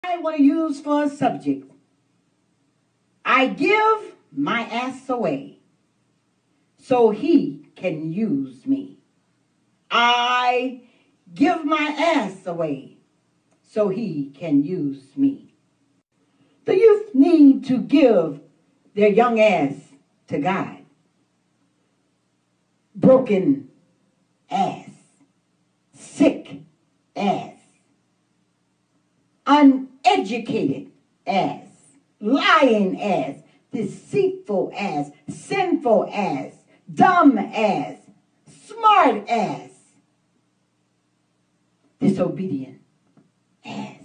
I want to use for a subject. I give my ass away so he can use me. I give my ass away so he can use me. The youth need to give their young ass to God. Broken ass, sick ass, uneducated ass, lying ass, deceitful ass, sinful ass, dumb ass, smart ass, disobedient ass.